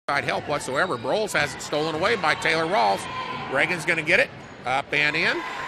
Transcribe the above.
help whatsoever. Broles has it stolen away by Taylor Rawls. Reagan's going to get it up and in.